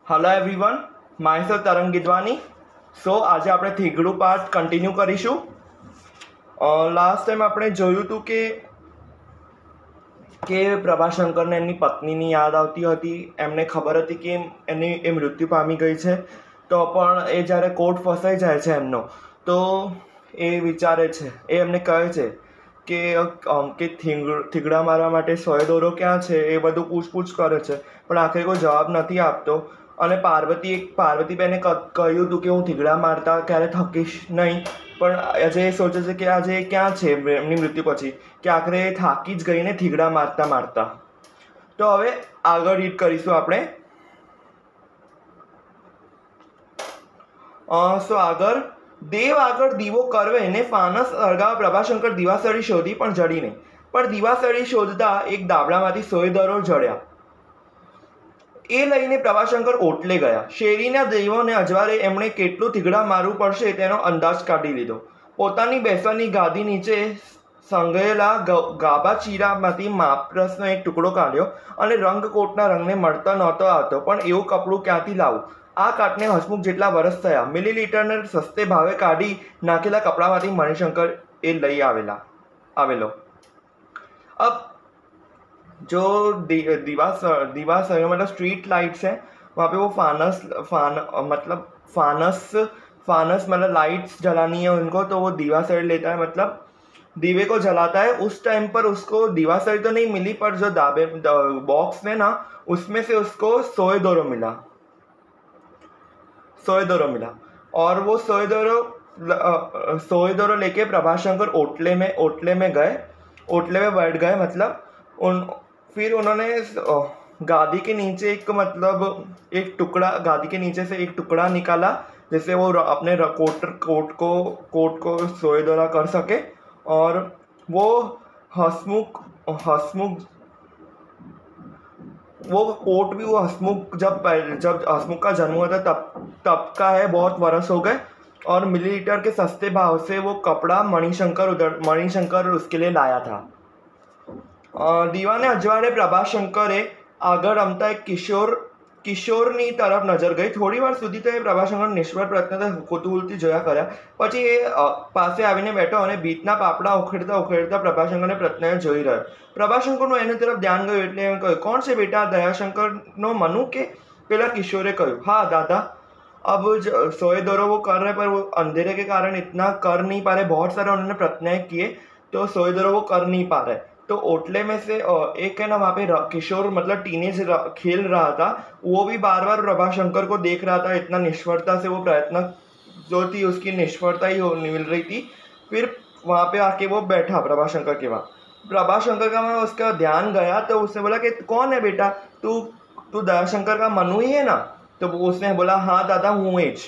Hello everyone, my self तरंग गिदवानी। આજે આપણે થીગડું પાર્ટ કન્ટિન્યુ કરીશું। લાસ્ટ ટાઈમ આપણે જોયું હતું કે પ્રભાશંકરને એમની પત્નીની યાદ આવતી હતી। એમને ખબર હતી કે એ મૃત્યુ પામી ગઈ છે, તો પણ એ જ્યારે કોર્ટ ફસાઈ જાય છે એમનો, તો એ વિચારે છે, એ એમને કહે છે કે થીગડા મારવા માટે સોય દોરો ક્યાં છે, એ બધું પૂછપૂછ કરે છે, પણ આખરે કોઈ જવાબ નથી આપતો। અને પાર્વતીબેને કહ્યું હતું કે હું થીગડા મારતા ક્યારે થકીશ નહીં, પણ આજે એ સોચે છે કે આજે ક્યાં છે એમની મૃત્યુ પછી, કે આખરે થાકી જ ગઈને થીગડા મારતા મારતા। તો હવે આગળ રીડ કરીશું આપણે। આગળ દેવ આગળ દીવો કરવે ને ફાનસ સળગાવવા પ્રભાશંકર દીવાસળી શોધી પણ જડી નહીં, પણ દીવાસળી શોધતા એક દાબડામાંથી સોય દરો જડ્યા। એ લઈને પ્રભાશંકર ઓટલે ગયા। શેરીના દેવોને અજવાળે એમણે કેટલું થીગડા મારવું પડશે તેનો અંદાજ કાઢી લીધો। પોતાની બેસવાની ગાદી નીચે સંઘેલા ગાબા ચીરામાંથી માપરસનો એક ટુકડો કાઢ્યો અને રંગકોટના રંગને મળતો નહોતો આવતો, પણ એવું કપડું ક્યાંથી લાવું? આ કાટને હસમુખ જેટલા વર્ષ થયા। મિલીલીટરને સસ્તે ભાવે કાઢી નાખેલા કપડામાંથી મણિશંકર એ લઈ આવેલો। अब जो दीवार मतलब स्ट्रीट लाइट्स है, वहाँ पे वो फानस मतलब लाइट्स जलानी है उनको, तो वो दीवासળી लेता है, मतलब दीवे को जलाता है। उस टाइम पर उसको दीवासળી तो नहीं मिली, पर जो बॉक्स में ना, उसमें से उसको सोय दोरो मिला। और वो सोय दोरो लेके प्रभाशंकर ओटले में बैठ गए। मतलब फिर उन्होंने गादी के नीचे गादी के नीचे से एक टुकड़ा निकाला, जिससे वो अपने कोट को सोए दौरा कर सके। और वो हसमुख वो कोट भी वो हसमुख जब हसमुख का जन्म हुआ था तब का है, बहुत वर्ष हो गए। और मिलीलीटर के सस्ते भाव से वो कपड़ा मणिशंकर उसके लिए लाया था। દીવાને અજવાળે પ્રભાશંકરે આગળ રમતા એક કિશોરની તરફ નજર ગઈ। થોડી વાર સુધી તો એ પ્રભાશંકર નિષ્ફળ પ્રયત્ન કુતૂહલથી જોયા કર્યા। પછી એ પાસે આવીને બેઠો અને બીટના પાપડા ઉખેડતા પ્રભાશંકરને પ્રત્યે જોઈ રહ્યો। પ્રભાશંકરનું એની તરફ ધ્યાન ગયું એટલે એમ કહ્યું, કોણ છે બેટા? દયાશંકરનો મનુ કે? પેલા કિશોરે કહ્યું, हाँ दादा, अब सोए दोरो वो कर रहे, पर वो अंधेरे के कारण इतना कर नहीं पा रहे। बहुत सारे उन्होंने प्रत्यय किए, तो सोए दोरो वो कर नहीं पा रहे। तो ओटले में से एक है ना, वहाँ पे किशोर मतलब टीनेज खेल रहा था, वो भी बार बार प्रभाशंकर को देख रहा था। इतना निष्फलता से वो प्रयत्न जो थी उसकी निष्फलता ही मिल रही थी। फिर वहाँ पे आके वो बैठा प्रभाशंकर के वहाँ। प्रभाशंकर का वहाँ उसका ध्यान गया, तो उसने बोला कि कौन है बेटा? तू दयाशंकर का मनु ही है ना? तो उसने बोला, हाँ दादा, हूँ एज।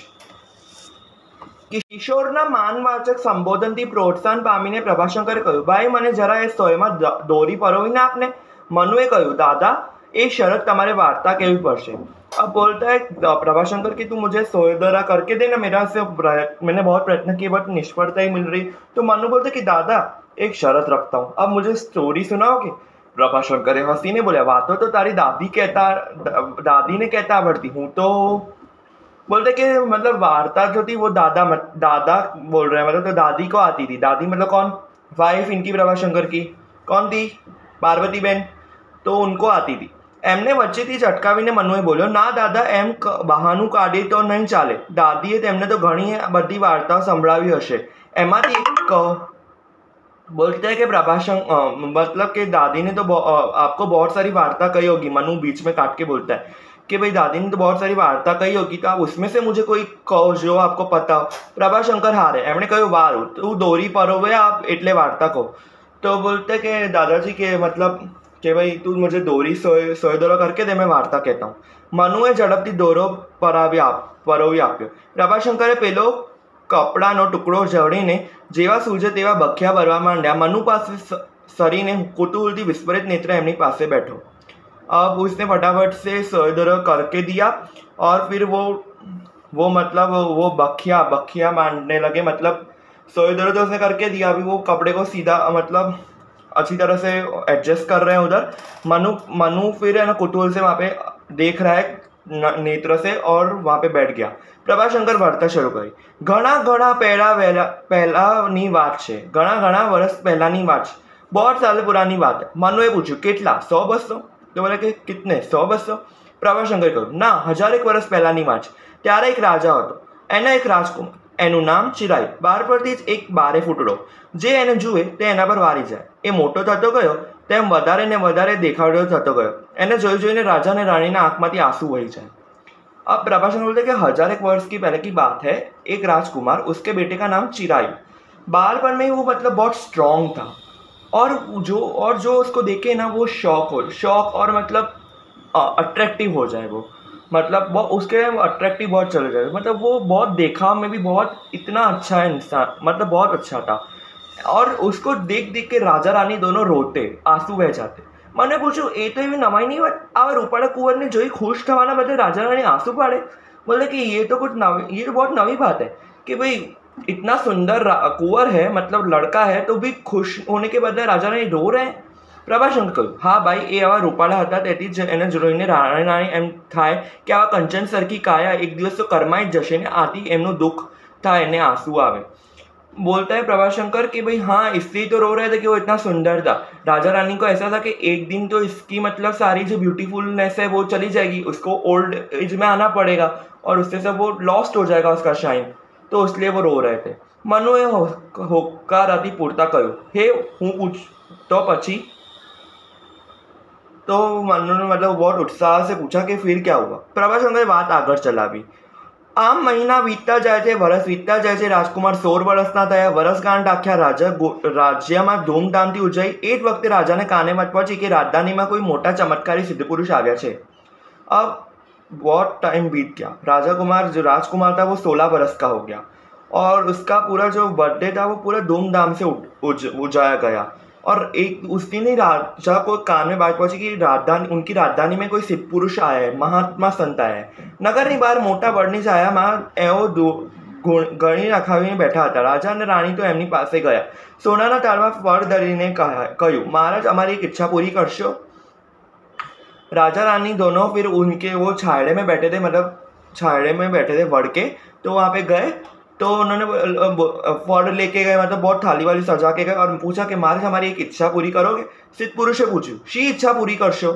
કિશોરના માનવાચક સંબોધનથી પ્રોત્સાહન પામીને પ્રભાશંકરે કહ્યું, ભાઈ મને જરા એ સોયમાં દોરી પરોવીને આપને। મનુએ કહ્યું, દાદા એ શરત તમારે વાર્તા કહેવી પડશે। अब बोलता है प्रभाशंकर कि तू मुझे सोय दौरा करके देना, मैंने बहुत प्रयत्न किए बट निष्फलता ही मिल रही। तो मनु बोलते कि दादा एक शरत रखता हूँ, अब मुझे स्टोरी सुनाओगे? प्रभाशंकर हंसी ने बोला, बातों तो तारी दादी ने कहता आवड़ती हूँ। तो बोलते कि मतलब वार्ता जो थी वो दादा बोल रहे हैं, मतलब तो दादी को आती थी। दादी मतलब कौन? वाइफ इनकी प्रभाशंकर की कौन थी? पार्वती बेन। तो उनको आती थी। एमने वच्चेथी झटकावीने मनुए बोल्यो, ना दादा, एम बहाનું કાઢી તો નહીં ચાલે। દાદીએ તેમને તો ઘણી બધી વાર્તાઓ સંભળાવી હશે, એમાંથી એક बोलते हैं कि मतलब कि दादी ने तो आपको बहुत सारी वार्ता कही होगी। मनु बीच में काट के बोलता है कि भाई दादी ने तो बहुत सारी वार्ता कही होगी, तो आप उसमें से मुझे कोई कहो जो आपको पता हो। प्रभाशंकर हारे, एमने कहूँ वारू तू दोरी परोवे आप एटले वार्ता को। तो बोलते कि दादाजी के मतलब कि भाई तू मुझे दोरी सोय दोरो करके दे, मैं वार्ता कहता हूँ। मनुए झड़पथी दोरो परोवी आप्यो। प्रभाशंकरे पेलो कपડાનો ટુકડો જડીને જેવા સૂજે તેવા બખિયા ભરવા માંડ્યા। મનુ પાસે સરીને કુતૂહલથી વિસ્ફોરિત નેત્ર એમની પાસે बैठो। अब उसने फटाफट से सोय दोरो करके दिया, और फिर वो मतलब वो बखिया मारने लगे। मतलब सोय दोरो तो उसने करके दिया, अभी वो कपड़े को सीधा मतलब अच्छी तरह से एडजस्ट कर रहे हैं उधर। मनु फिर है ना कुतूहल से वहाँ पे देख रहा है नेत्र से और वहाँ पे बैठ गया। प्रभाशंकर वार्ता શરૂ કરી। ઘણા પહેલાની વાત છે, ઘણા વર્ષ પહેલાની વાત છે, बहुत साल पुरानी बात है। मनुए पूछ्યું કેટલા? 100-200? तो बोले कि कितने? 100-200? પ્રભાશંકરે કહ્યું ના, 1000 વર્ષ પહેલાની વાત છે। ત્યારે એક રાજા હતો, એના એક રાજકુમાર, એનું નામ ચિરાયુ। બાર પરથી જ એક બારે ફૂટડો, જે એને જુએ તે એના પર વારી જાય। એ મોટો થતો ગયો તેમ વધારે ને વધારે દેખાવડો થતો ગયો। એને જોઈને राजा ने रानी ना आंख में आंसू वही जाए। अब प्रभाशंकर बोलते कि 1000 वर्ष की पहले की बात है। एक राजकुमार, उसके बेटे का नाम चिरायु। बालपन में वो मतलब बहुत स्ट्रांग था और जो उसको देखे ना वो शौक और मतलब अट्रैक्टिव हो जाए। वो मतलब उसके अट्रैक्टिव बहुत चले जाए। मतलब वो बहुत देखा में भी बहुत इतना अच्छा इंसान, मतलब बहुत अच्छा था। और उसको देख देख के राजा रानी दोनों रोते, आंसू बह जाते। मैंने पूछू ए तो एवी नवाई नहीं होत, आ रूपाड़ा कुंवर ने जोई खुश थवाना बदले राजा रानी आंसू पाड़े। बोले कि ये तो बहुत नवी बात है कि भाई इतना सुंदर कुंवर है, मतलब लड़का है, तो भी खुश होने के बदले राजा रानी रो रहे हैं। પ્રભાશંકર કહ્યું હા ભાઈ, એ આવા રૂપાળા હતા તેથી જ એને જોઈને રાણી એમ થાય કે આવા કંચન સરખી કાયા એક દિવસ તો કરમાઈ જ જશે ને આથી એમનું દુઃખ થાય એને આંસू आवे। बोलता है प्रभाशंकर कि भाई हाँ, इसलिए तो रो रहे थे कि वो इतना सुंदर था। राजा रानी को ऐसा था कि एक दिन तो इसकी मतलब सारी जो ब्यूटीफुलनेस है वो चली जाएगी, उसको ओल्ड एज में आना पड़ेगा और उससे सब वो लॉस्ट हो जाएगा उसका शाइन, तो इसलिए वो रो रहे थे। मनुए होकाराથી પૂરતા કહ્યું हे હું પૂછ तो પછી तो मनु ने मतलब बहुत उत्साह से पूछा कि फिर क्या हुआ। प्रभाशंकर बात आगे चलावी। आम महीना वीतता जाए छे, वर्ष वीतता जाए छे। राजकुमार 16 वर्षना थया। वर्षगांठ आख्या राज्यमां धूमधामथी उजवाई। ए ज वखते राजाने काने वात पहोंची कि राजधानीमां कोई मोटा चमत्कारी सिद्ध पुरुष आव्या छे। अब बहुत टाइम बीत गया। जो राजकुमार था वो 16 वर्ष का हो गया और उसका पूरा जो बर्थडे था वो पूरा धूमधाम से उजाया गया। और एक उस दिन ही राजा को कान में बात पहुंची कि उनकी राजधानी में कोई सिद्ध पुरुष आया है, महात्मा संत आया है। नगરની બહાર મોટા બળની છાયામાં એવો ગણી રખાવીને બેઠા હતા। રાજા અને રાણી તો એમની પાસે ગયા। સોનાના તાળમાં ફળ ધરીને કહ્યું, મહારાજ અમારી એક ઈચ્છા પૂરી કરશો? राजा रानी दोनों फिर उनके वो छायड़े में बैठे थे, मतलब छायड़े में बैठे थे वड़ के, तो वहाँ पे गए तो उन्होंने फल लेके गए, मतलब बहुत थाली वाली सजा के गए और पूछा कि महाराज हमारी एक इच्छा पूरी करोगे? सिद्ध पुरुषे पूछ्યું શી ઈચ્છા પૂરી કરશો?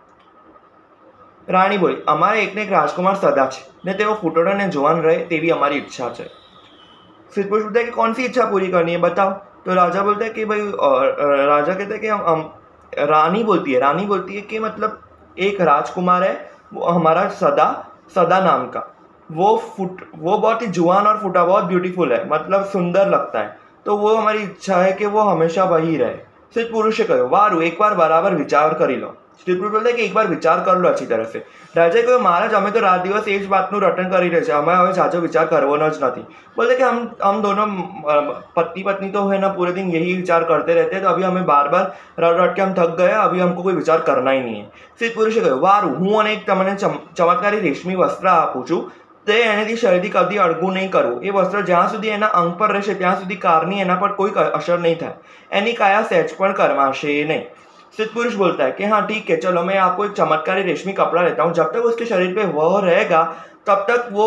રાણી બોલી અમારે એકને એક રાજકુમાર સદા છે ને તેઓ ફૂટોડો ને જુવાન રહે તેવી અમારી ઈચ્છા છે। सिद्ध पुरुष बोलता है कि कौन सी इच्छा पूरी करनी है बताओ। तो राजा बोलता है कि भाई राजा कहते हैं कि रानी बोलती है कि मतलब एक राजकुमार है वो हमारा सदा नाम का, वो बहुत ही जुआन और फुटा, बहुत ब्यूटीफुल है, मतलब सुंदर लगता है, तो वो हमारी इच्छा है कि वो हमेशा वही रहे। सिद्ध पुरुषे કહ્યું વારું, एक बार बराबर विचार કરી લો। सिद्ध पुरुष बोलते कि एक बार विचार कर लो अच्छी तरह से। राजा કહ્યું महाराज અમે तो रात दिवस एक बातનું रटन કરી રહ્યા છે, અમે હવે જાજો विचार करवानो જ નથી। बोलते कि हम दोनों पति पत्नी तो है ना पूरे दिन यही विचार करते रहते हैं, तो अभी हमें बार बार रट के हम थक गए, अभी हमको कोई विचार करना ही नहीं है। सिद्ध पुरुषे કહ્યું વારું, હું અને તમને ચમત્કારી રેશમી વસ્ત્ર આપું છું, તે એનેથી શરીરથી કદી અળગું નહીં કરવું। એ વસ્ત્ર જ્યાં સુધી એના અંગ પર રહેશે ત્યાં સુધી કારની એના પર કોઈ અસર નહીં થાય, એની કાયા સહેજ પણ કરવાશે નહીં। सिद्ध पुरुष बोलता है कि हाँ ठीक है, चलो मैं आपको एक चमत्कारी रेशमी कपड़ा लेता हूँ, जब तक उसके शरीर पे वह रहेगा तब तक वो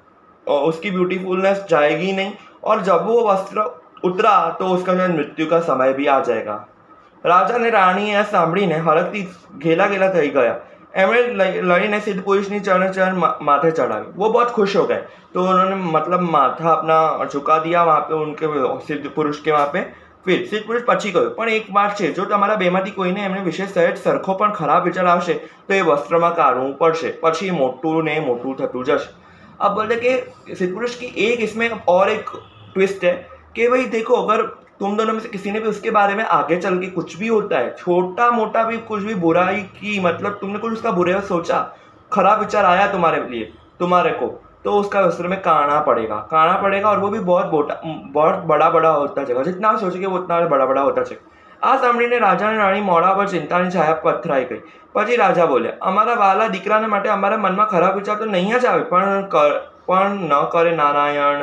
उसकी ब्यूटीफुलनेस जाएगी नहीं, और जब वो वस्त्र उतरा तो उसका शायद मृत्यु का समय भी आ जाएगा। राजा ने रानी એ સાંભળીને હરખથી ઘેલા થઈ ગયા। एमने लड़ीने सिद्ध पुरुष ने चरण माथे चढ़ावी। वो बहुत खुश हो गए, तो उन्होंने मतलब माथा अपना झुका दिया वहाँ पे उनके सिद्ध पुरुष के वहाँ पे। फिर सिद्ध पुरुष પછી કહ્યું પણ એક વાત છે, જો તમારા બેમાંથી કોઈને એમને વિશે સહેજ સરખો પણ ખરાબ વિચાર આવશે તો એ વસ્ત્રમાં કાઢવું પડશે, પછી મોટું ને મોટું થતું જશે। अब बोलते कि सिद्ध पुरुष की एक इसमें और एक ट्विस्ट है कि भाई देखो, अगर तुम दोनों में से किसी ने भी उसके बारे में आगे चल के कुछ भी होता है, छोटा मोटा भी कुछ भी बुराई की, मतलब तुमने कुछ उसका बुरा सोचा, खराब विचार आया तुम्हारे को, तो उसका वस्त्र में काढ़ना पड़ेगा और वो भी बहुत बड़ा होता जाएगा। जितना सोचेंगे वो उतना बड़ा होता जाएगा। आ सांभळीने राजा અને રાણી મોઢા પર ચિંતાની છાયા પથરાઈ ગઈ। પછી રાજા બોલ્યા અમારા વાલા દીકરાને માટે અમારા મનમાં ખરાબ વિચાર તો નહીં જ આવે, પણ ન કરે नारायण।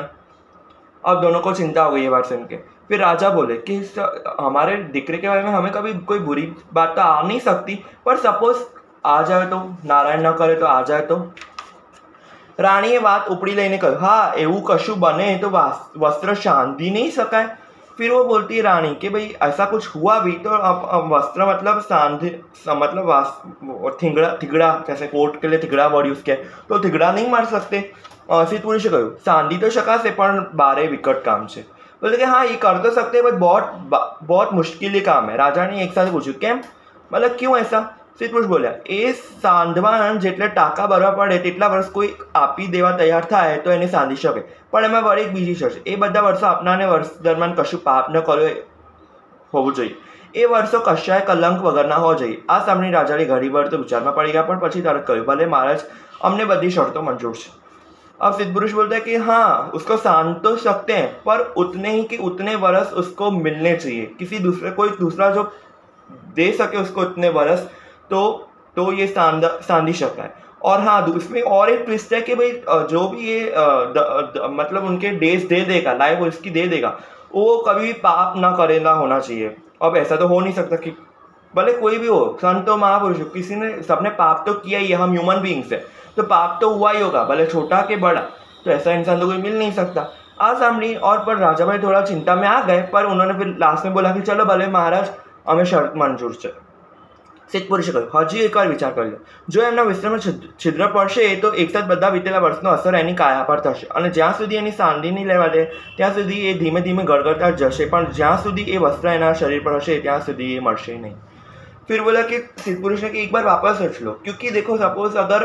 अब दोनों को चिंता हो गई ये बात सुन के। फिर राजा बोले कि हमारे दिक्रे के बारे में हमें कभी कोई बुरी बात तो आ नहीं सकती, पर सपोज आ जाए तो, નારાયણ ન કરે તો આ જાય તો. રાણીએ વાત ઉપડી લઈને કહ્યું, હા એવું કશું બને તો वस्त्र शांति नहीं सकाए. फिर वो बोलती है रानी कि भाई ऐसा कुछ हुआ भी तो अब वस्त्र मतलब सांधि मतलब थिगड़ा थिगड़ा जैसे कोर्ट के लिए थिगड़ा वर्ड यूज किया तो थिगड़ा नहीं मार सकते. सिद्धपुरुषे કહ્યું सांधी तो शकाશે પણ बारे विकट काम છે. बोले कि हाँ ये कर तो सकते हैं बट बहुत मुश्किल काम है. राजा ने एक साथ पूछा केम मतलब क्यों ऐसा. सिद्धपुरुष बोल्या એ સાંધવાના જેટલા ટાંકા ભરવા પડે તેટલા વર્ષ કોઈ આપી દેવા તૈયાર થાય તો એને સાંધી શકે, પણ એમાં વળી એક બીજી શરત, એ બધા વર્ષો આપનારને વર્ષ દરમિયાન કશું પાપ ન કર્યો હોવું જોઈએ. એ વર્ષો કશાય કલંક વગરના હોવા જોઈએ. આ સાંભળી રાજાની ઘડીભર તો વિચારમાં પડી ગયા, પણ પછી તરત કહ્યું ભલે महाराज અમને બધી શરતો મંજૂર છે. अब सिद्धपुरुष बोलता है कि हाँ उसको सांध तो सकते हैं पर उतने ही कि उतने वर्ष उसको मिलने चाहिए. किसी दूसरे कोई दूसरा जो दे सके उसको उतने वर्ष तो ये सांधी शका है. और हाँ उसमें और एक ट्विस्ट है कि भाई जो भी ये मतलब उनके डेज दे देगा, लाइफ उसकी दे देगा, वो कभी भी पाप ना करेगा होना चाहिए. अब ऐसा तो हो नहीं सकता कि भले कोई भी हो, संत हो महापुरुष, किसी ने सबने पाप तो किया ही है, हम ह्यूमन बींग्स है तो पाप तो हुआ ही होगा, भले छोटा के बड़ा, तो ऐसा इंसान तो कोई मिल नहीं सकता. आज सामने और पर राजा भाई थोड़ा चिंता में आ गए, पर उन्होंने फिर लास्ट में बोला कि चलो भले महाराज हमें शर्त मंजूर है. सिद्धपुरुषे કહ્યું હજી એકવાર વિચાર કરી લો. જો એમના વિસ્તરમાં છિદ્ર પડશે તો એક સાથે બધા વીતેલા વર્ષનો અસર એની કાયા પર થશે અને જ્યાં સુધી એની સાંધી નહીં લેવા દે ત્યાં સુધી એ ધીમે ધીમે ગળગળતા જશે, પણ જ્યાં સુધી એ વસ્ત્ર એના શરીર પર હશે ત્યાં સુધી એ મળશે નહીં. फिर बोला कि सिद्धपुरुष ने कि एक बार वापस सोच लो, क्योंकि देखो सपोज अगर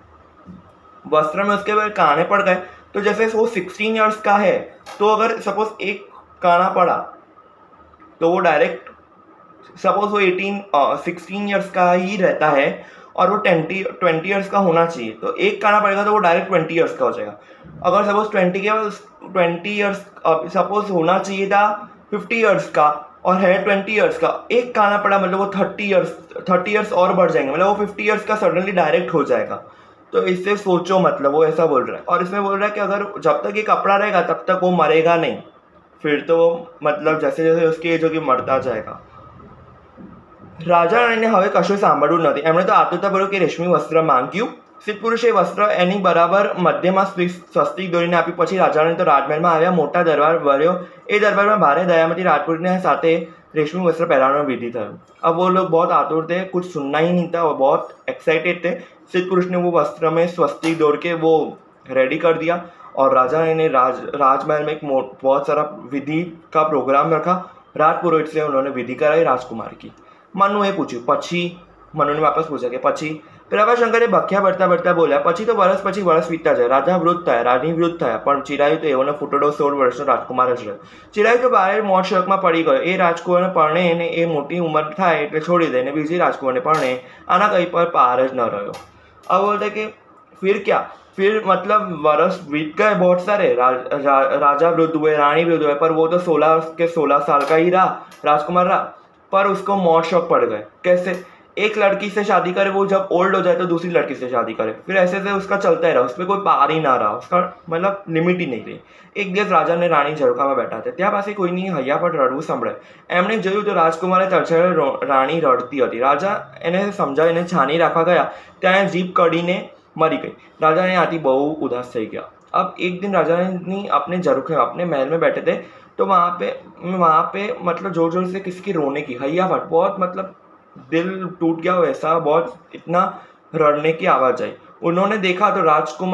वस्त्र में उसके काने पड़ गए तो जैसे वो 16 ईयर्स का है तो अगर सपोज एक काना पड़ा तो वो डायरेक्ट सपोज वो 16 ईयर्स का ही रहता है और वो 20 ईयर्स का होना चाहिए, तो एक काना पड़ेगा तो वो डायरेक्ट 20 ईयर्स का हो जाएगा. अगर सपोज 20 ईयर्स सपोज होना चाहिए था 50 ईयर्स का और है 20 ईयर्स का, एक काना पड़ा मतलब वो 30 ईयर्स और बढ़ जाएंगे, मतलब वो 50 ईयर्स का सडनली डायरेक्ट हो जाएगा. तो इससे सोचो, मतलब वो ऐसा बोल रहा है. और इसमें बोल रहा है कि अगर जब तक ये कपड़ा रहेगा तब तक वो मरेगा नहीं, फिर तो मतलब जैसे जैसे उसकी एज होगी मरता जाएगा. રાજા રાણીને હવે કશું સાંભળવું નથી. એમણે તો આતુરતાપૂર્વક કે રેશમી વસ્ત્ર માંગ્યું. સિદ્ધપુરુષે વસ્ત્ર એની બરાબર મધ્યમાં સ્વસ્તિક દોરીને આપી. પછી રાજાને તો રાજમહેલમાં આવ્યા, મોટા દરબાર ભર્યો. એ દરબારમાં ભારે દયામતી રાજપૂતને સાથે रेशमी वस्त्र पहनाना विधि था. अब वो लोग बहुत आतुर थे, कुछ सुनना ही नहीं था, वो बहुत एक्साइटेड थे. सिद्धपुरुष ने वो वस्त्र में स्वस्तिक दौड़ के वो रेडी कर दिया और राजा ने राजमहल में एक बहुत सारा विधि का प्रोग्राम रखा. राजपुरोहित से उन्होंने विधि कराई राजकुमार की. मनुए पूछ्યું પછી, મનુને વાપસ પૂછ્યા કે પછી. પ્રભાશંકરે બખ્યા ભરતા ભરતા બોલ્યા પછી તો વરસ પછી વરસ વીતતા જાય. રાજા વૃદ્ધ થયા, રાણી વૃદ્ધ થયા, પણ ચિરાયુ તો એવોને ફૂટડો 16 વર્ષનો રાજકુમાર જ રહ્યો. ચિરાયુ તો બારે મોત શોકમાં પડી ગયો. એ રાજકુમારને પરણે એને એ મોટી ઉંમર થાય એટલે છોડી દે ને બીજી રાજકુમારને પરણે આના કંઈ પર પાર જ ન રહ્યો. अब बोलते कि फिर क्या, फिर मतलब वर्ष बीत गए बहुत सारे. राजा वृद्ध हुए, रानी वृद्ध हुए, पर वो तो 16 साल का ही रहा, राजकुमार रहा. पर उसको मौत शौक पड़ गए. कैसे, एक लड़की से शादी करे, वो जब ओल्ड हो जाए तो दूसरी लड़की से शादी करे, फिर ऐसे से उसका चलता ही रहा, उसमें कोई पार ही ना रहा, उसका मतलब लिमिट ही नहीं रही. एक દિવસ રાજા ને રાણી ઝરૂખામાં બેઠા હતા. ત્યાં પાસે કોઈની હૈયા પર રડવું સંભળાય. એમણે જોયું તો રાજકુમારે તરછાડે રાણી રડતી હતી. રાજા એને સમજાવીને છાની રાખવા ગયા, ત્યાં જીભ કડીને મરી ગઈ. રાજાને આથી બહુ ઉદાસ થઈ ગયા. अब एक दिन राजा ने अपने ઝરૂખે अपने महल में बैठे थे तो वहाँ पे मतलब जोर जोर से किसी की रोने की हैया फट, बहुत मतलब दिल टूट गया वैसा, बहुत इतना रड़ने की आवाज़ आई. उन्होंने देखा तो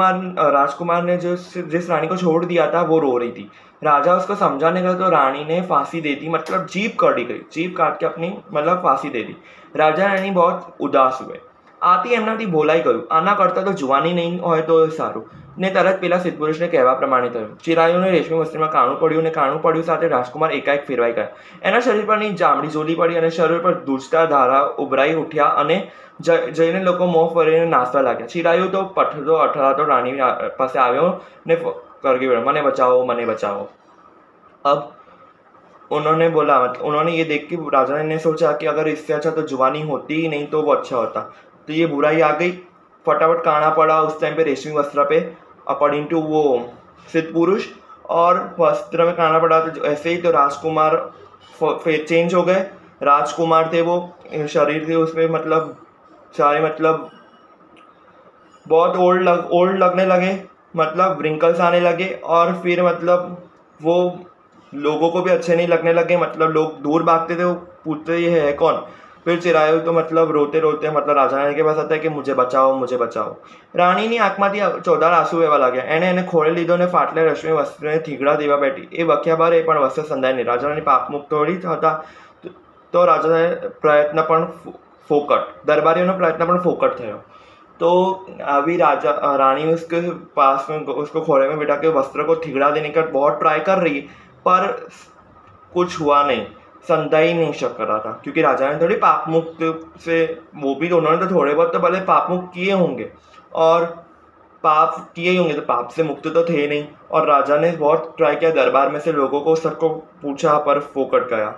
राजकुमार ने जिस रानी को छोड़ दिया था वो रो रही थी. राजा उसको समझाने गया तो रानी ने फांसी दे दी, मतलब जीभ काटी गई, जीभ काट के अपनी मतलब फांसी दे दी. राजा रानी बहुत उदास हुए. આથી એમનાથી બોલાઈ ગયું, આના કરતાં તો જુવાની નહીં હોય તો સારું. ને તરત પેલા સિદ્ધપુરુષને કહેવા પ્રમાણે થયું. ચિરાયુને રેશમી વસ્ત્રમાં કાણું પડ્યું ને કાણું પડ્યું સાથે રાજકુમાર એકાએક ફેરવાઈ ગયા. એના શરીર પરની ચામડી ઝોલી પડી અને શરીર પર દૂષતા ધારા ઉભરાઈ ઉઠ્યા અને જઈને લોકો મોં ફરીને નાચવા લાગ્યા. ચિરાયુ તો પઠતો અઠરાતો રાણી પાસે આવ્યો ને કરગી પડ્યો, મને બચાવો, મને બચાવો. अब उन्होंने ये देख के राजा ने सोचा कि अगर इससे अच्छा तो जुबानी होती ही नहीं तो वो अच्छा होता. तो ये बुराई आ गई, फटाफट काना पड़ा उस टाइम पे रेशमी वस्त्र पे अकॉर्डिंग टू वो सिद्धपुरुष, और वस्त्र में काना पड़ा तो ऐसे ही तो राजकुमार चेंज हो गए. राजकुमार थे वो, शरीर थे उसमें मतलब सारे मतलब बहुत ओल्ड लगने लगे, मतलब रिंकल्स आने लगे, और फिर मतलब वो लोगों को भी अच्छे नहीं लगने लगे, मतलब लोग दूर भागते थे, वो पूछते ये है कौन। फिर चिरायु तो मतलब रोते रोते मतलब राजा रानी के पास आता है कि मुझे बचाओ मुझे बचाओ। રાણીની આંખમાંથી ચોધાર આંસુ વહેવા લાગ્યા। એણે એને ખોળે લીધો ને ફાટલે રશ્મિ વસ્ત્રને થીગડા દેવા બેઠી। એ વખ્યા બાર એ પણ વસ્ત્ર સંધાય નહીં। રાજા રાની પાપમુક્ત થોડી હતા, તો રાજાએ પ્રયત્ન પણ फोकट, दरबारियों ने प्रयत्न પણ फोकट થયો। तो अभी रानी उसके पास में उसको खोरे में बिठा के वस्त्र को थिगड़ा देने का बहुत ट्राई कर रही है, पर कुछ हुआ नहीं, संधा ही नहीं शक रहा था, क्योंकि राजा ने थोड़ी पाप मुक्त से, वो भी उन्होंने तो थोड़े बहुत तो भले पाप मुक्त किए होंगे, और पाप किए ही होंगे तो पाप से मुक्त तो थे नहीं। और राजा ने बहुत ट्राई किया, दरबार में से लोगों को सबको पूछा, पर फोकट गया।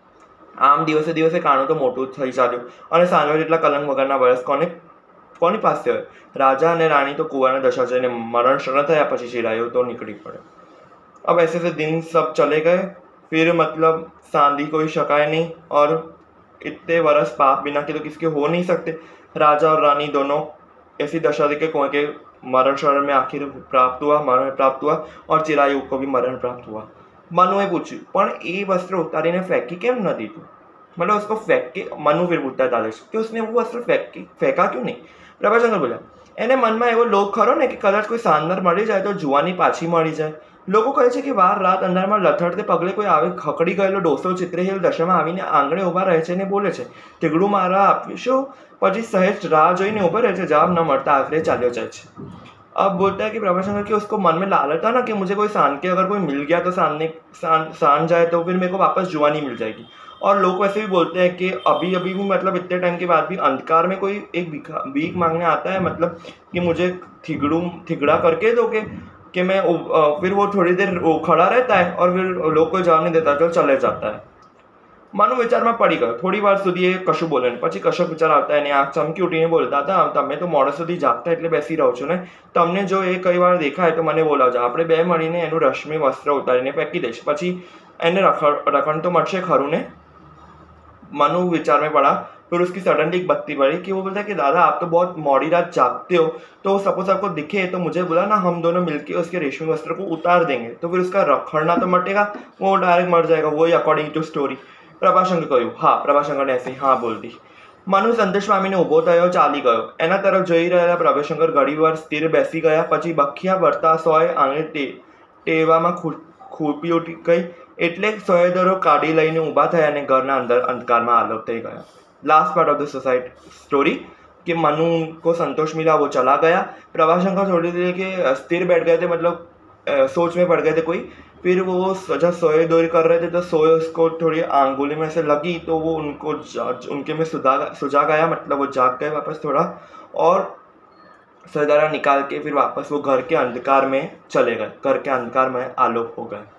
आम दिवसे दिवसे काणું તો મોટું થઈ ચાલ્યું, અને સાંજવા જેટલા કલંક વગરના વરસ કોની પાસે હોય। राजा અને रानी तो कुआं दशा जईने मरण शरण थया પછી चिरायु तो निकली पड़े। अब ऐसे से दिन सब चले गए, फिर मतलब सांधी कोई शकाय नहीं, और इतने वर्ष पाप बिना के तो किसके हो नहीं सकते। राजा और रानी दोनों ऐसी दशा थी कि कुएं के मरण शरण में आखिर मरण प्राप्त हुआ, और चिरायु को भी मरण प्राप्त हुआ। मनुए पूछ्યું પણ એ वस्त्र उतारीने फेंकी केम न दीधું, मतलब उसको फेंक के। मनु फिर पूछता है दादा कि उसने वो वस्त्र फेंका क्यों नहीं। प्रभाशंकर बोला એને મનમાં એવો લોભ ખરો ને કે કદાચ કોઈ શાનદાર મળી જાય તો જુવાની પાછી મળી જાય। લોકો કહે છે કે વાર રાત અંધારમાં લથડતે પગલે કોઈ આવે ખકડી ગયેલો ડોસો ચિત્રેલ દશામાં આવીને આંગણે ઊભા રહે છે ને બોલે છે ટીગડું મારા આપીશો, પછી સહેજ રાહ જોઈને ઊભો રહે છે, જવાબ ન મળતા આખરે ચાલ્યો જાય છે। अब बोलता है कि प्रभाशंकर कि उसको मन में लालच था ना कि मुझे कोई सान के अगर कोई मिल गया तो सान जाए तो फिर मेरे को वापस जुआनी मिल जाएगी। और लोग वैसे भी बोलते हैं कि अभी अभी भी मतलब इतने टाइम के बाद भी अंधकार में कोई एक भीख मांगने आता है, मतलब कि मुझे थिगड़ा करके दोगे, कि मैं फिर वो थोड़ी देर खड़ा रहता है और फिर लोग कोई जवाब नहीं देता तो चले जाता है। मनु विचाરમાં પડી ગયો। થોડી વાર સુધી એ કશું બોલે નહીં, પછી કશોક વિચાર આવતા એની આંખ ચમકી ઉઠીને બોલતા હતા તમે તો મોડે સુધી જાગતા એટલે બેસી રહો છો ને, તમને જો એ કઈ વાર દેખાય તો મને બોલાવજો, આપણે બે મળીને એનું રશ્મિ વસ્ત્ર ઉતારીને ફેંકી દઈશ, પછી એને રખણ તો મળશે ખરું ને। मनु विचार में पड़ा। फिर उसकी सडनली एक बत्ती बढ़ी कि वो बोलता है कि दादा आप तो बहुत मोड़ी रात जागते हो, तो सपोज आपको दिखे तो मुझे बोला ना, हम दोनों मिलके उसके रेशमी वस्त्र को उतार देंगे, तो फिर उसका रखड़ना तो मटेगा, वो डायरेक्ट मर जाएगा, वही अकॉर्डिंग टू स्टोरी। प्रभाशंकर કહ્યું હા। प्रभाशंकर ने ऐसे हाँ बोल दी। मनु संदेश पामीने ઊભો થયો, ચાલી ગયો। એના તરફ જોઈ રહેલા પ્રભાશંકર ઘડીવાર સ્થિર બેસી ગયા, પછી બખિયા ભરતા સોય આંગણે ટેવામાં ખૂપી ઉઠી ગઈ, એટલે સોયદરો કાઢી લઈને ઊભા થયા અને ઘરના અંદર અંધકારમાં આલોક થઈ ગયા। Last part of the society story कि मनु को संतोष मिला, वो चला गया। प्रभाशंकर थोड़ी देर के स्थिर बैठ गए थे, मतलब सोच में पड़ गए थे कोई। फिर वो जब सोए दौरी कर रहे थे तो सोए उसको थोड़ी आंगुली में से लगी, तो वो उनके में सुझा गया, मतलब वो जाग गए वापस थोड़ा, और सदारा निकाल के फिर वापस वो घर के अंधकार में चले गए, घर के अंधकार में आलोक हो गए।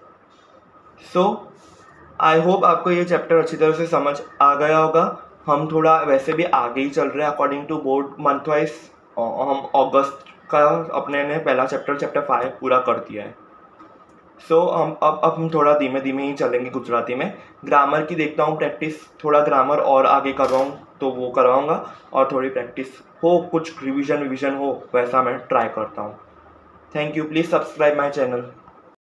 सो आई होप आपको ये चैप्टर अच्छी तरह से समझ आ गया होगा। हम थोड़ा वैसे भी आगे ही चल रहे हैं according to board month wise. हम अगस्त का अपने ने पहला चैप्टर 5 पूरा कर दिया है। सो हम थोड़ा धीमे धीमे ही चलेंगे गुजराती में। ग्रामर की देखता हूँ प्रैक्टिस, थोड़ा ग्रामर और आगे करवाऊँ तो वो करवाऊँगा, और थोड़ी प्रैक्टिस हो, कुछ रिविजन हो, वैसा मैं ट्राई करता हूँ। Thank you. Please subscribe my channel.